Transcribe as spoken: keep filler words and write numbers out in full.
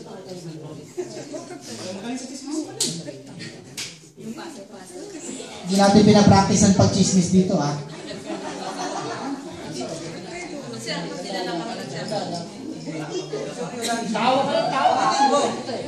Hindi natin pinapractice ang pag-chismis dito, ha? Tawa ka lang, tawa ka.